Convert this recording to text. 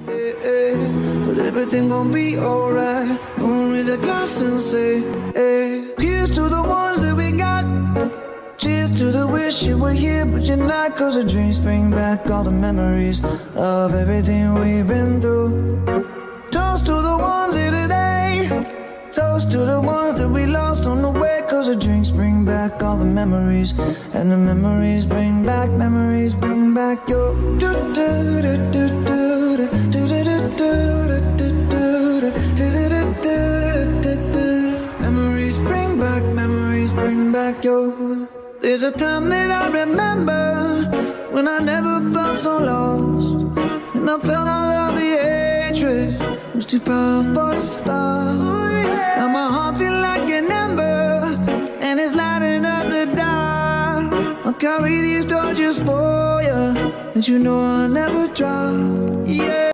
But everything gon' be alright. Gonna raise a glass and say, hey. Here's to the ones that we got. Cheers to the wish you were here but you're not. Cause the dreams bring back all the memories of everything we've been through. Toast to the ones here today. Toast to the ones that we lost on the way. Cause the drinks bring back all the memories. And the memories bring back your memories bring back your. There's a time that I remember when I never felt so lost, and I felt all of the hatred was too powerful to stop. Now my heart feels like an ember, and it's lighting up the dark. I'll carry these torches for you, and you know I'll never drop. Yeah.